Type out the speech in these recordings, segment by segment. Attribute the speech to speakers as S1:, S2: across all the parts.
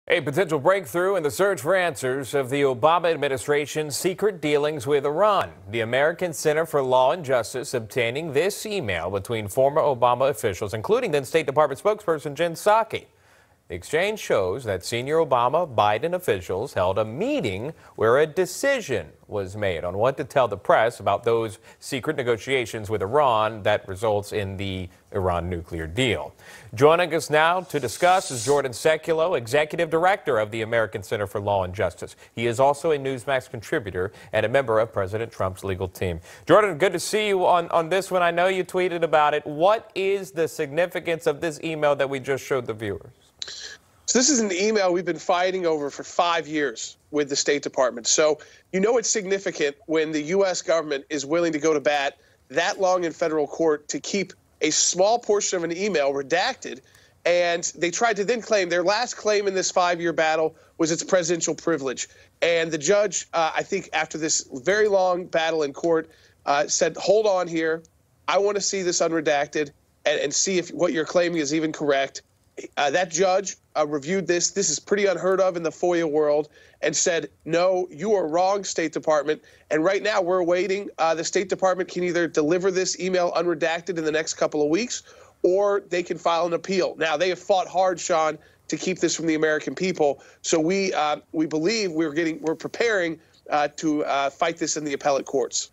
S1: A potential breakthrough in the search for answers of the Obama administration's secret dealings with Iran. The American Center for Law and Justice obtaining this email between former Obama officials, including then State Department spokesperson Jen Psaki. The exchange shows that senior Obama-Biden officials held a meeting where a decision was made on what to tell the press about those secret negotiations with Iran that results in the Iran nuclear deal. Joining us now to discuss is Jordan Sekulow, Executive Director of the American Center for Law and Justice. He is also a Newsmax contributor and a member of President Trump's legal team. Jordan, good to see you on this one. I know you tweeted about it. What is the significance of this email that we just showed the viewers?
S2: So this is an email we've been fighting over for 5 years with the State Department. So you know it's significant when the U.S. government is willing to go to bat that long in federal court to keep a small portion of an email redacted. And they tried to then claim their last claim in this 5-year battle was its presidential privilege. And the judge, I think after this very long battle in court, said, hold on here. I want to see this unredacted and see if what you're claiming is even correct. That judge reviewed this. This is pretty unheard of in the FOIA world and said, no, you are wrong, State Department. And right now we're waiting. The State Department can either deliver this email unredacted in the next couple of weeks or they can file an appeal. Now, they have fought hard, Sean, to keep this from the American people. So we believe we're preparing to fight this in the appellate courts.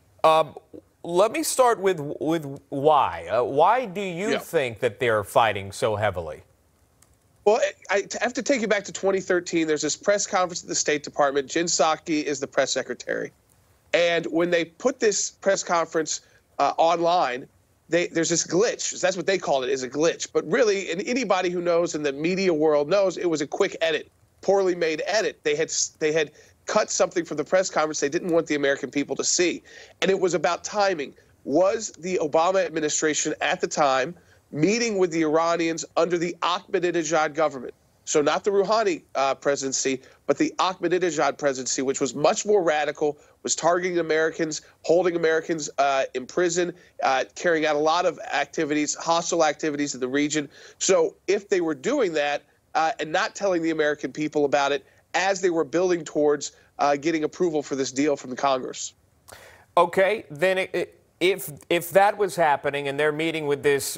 S1: Let me start with why. Why do you think that they're fighting so heavily?
S2: Well, I have to take you back to 2013. There's this press conference at the State Department. Jen Psaki is the press secretary. And when they put this press conference online, there's this glitch. That's what they called it, is a glitch. But really, and anybody who knows in the media world knows it was a quick edit, poorly made edit. They had cut something from the press conference they didn't want the American people to see. And it was about timing. Was the Obama administration at the time meeting with the Iranians under the Ahmadinejad government? So not the Rouhani presidency, but the Ahmadinejad presidency, which was much more radical, was targeting Americans, holding Americans in prison, carrying out a lot of activities, hostile activities in the region. So if they were doing that and not telling the American people about it, as they were building towards getting approval for this deal from the Congress.
S1: Okay, then if that was happening and they're meeting with this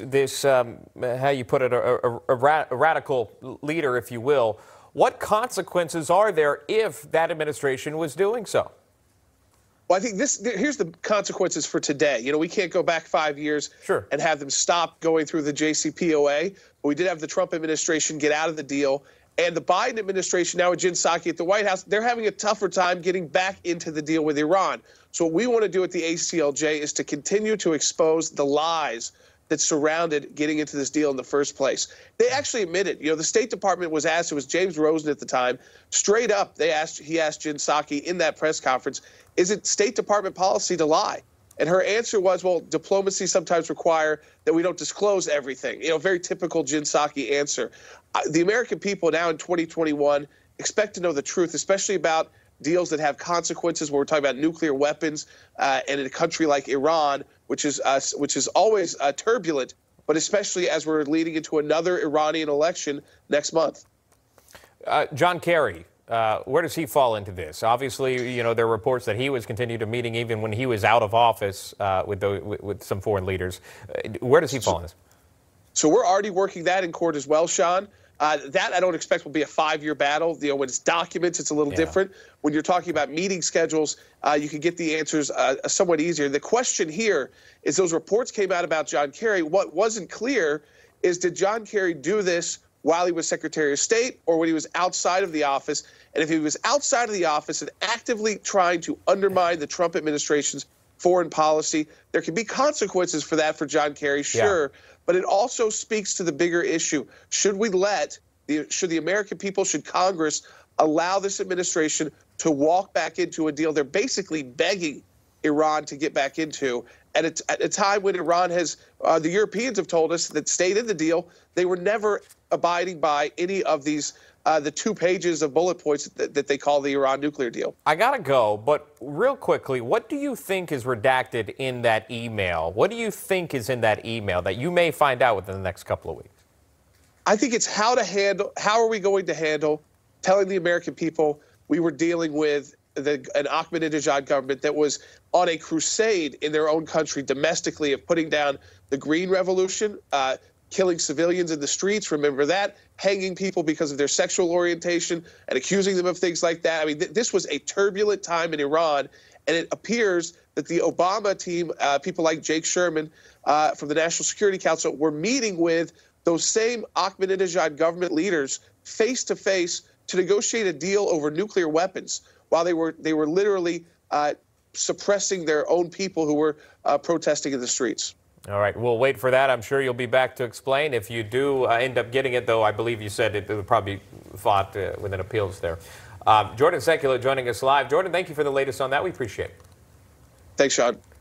S1: how you put it, a radical leader, if you will, what consequences are there if that administration was doing so?
S2: Well, I think here's the consequences for today. You know, we can't go back 5 years and have them stop going through the JCPOA. But we did have the Trump administration get out of the deal. And the Biden administration now with Jen Psaki at the White House, they're having a tougher time getting back into the deal with Iran. So what we want to do at the ACLJ is to continue to expose the lies that surrounded getting into this deal in the first place. They actually admitted, you know, the State Department was asked, it was James Rosen at the time, straight up, he asked Jen Psaki in that press conference, is it State Department policy to lie? And her answer was, well, diplomacy sometimes require that we don't disclose everything. You know, very typical Jen Psaki answer. The American people now in 2021 expect to know the truth, especially about deals that have consequences where we're talking about nuclear weapons and in a country like Iran, which is always turbulent, but especially as we're leading into another Iranian election next month.
S1: John Kerry. Where does he fall into this? Obviously, you know, there are reports that he was continuing to meeting even when he was out of office with some foreign leaders. Where does he fall in this?
S2: So we're already working that in court as well, Sean. That I don't expect will be a 5-year battle. You know, when it's documents, it's a little different. When you're talking about meeting schedules, you can get the answers somewhat easier. The question here is those reports came out about John Kerry. What wasn't clear is, did John Kerry do this while he was Secretary of State or when he was outside of the office? And if he was outside of the office and actively trying to undermine the Trump administration's foreign policy, there can be consequences for that for John Kerry, sure. But it also speaks to the bigger issue. Should the American people, should Congress allow this administration to walk back into a deal they're basically begging Iran to get back into at a time when Iran has, the Europeans have told us that stayed in the deal, they were never abiding by any of these, the 2 pages of bullet points that they call the Iran nuclear deal.
S1: I gotta go, but real quickly, what do you think is redacted in that email? What do you think is in that email that you may find out within the next couple of weeks?
S2: I think it's how are we going to handle telling the American people we were dealing with an Ahmadinejad government that was on a crusade in their own country domestically of putting down the Green Revolution, killing civilians in the streets, remember that, hanging people because of their sexual orientation and accusing them of things like that. I mean, this was a turbulent time in Iran, and it appears that the Obama team, people like Jake Sherman from the National Security Council, were meeting with those same Ahmadinejad government leaders face to face to negotiate a deal over nuclear weapons while they were literally suppressing their own people who were protesting in the streets.
S1: All right, we'll wait for that. I'm sure you'll be back to explain. If you do end up getting it, though, I believe you said it would probably fought with an appeals there. Jordan Sekulow joining us live. Jordan, thank you for the latest on that. We appreciate it.
S2: Thanks, Sean.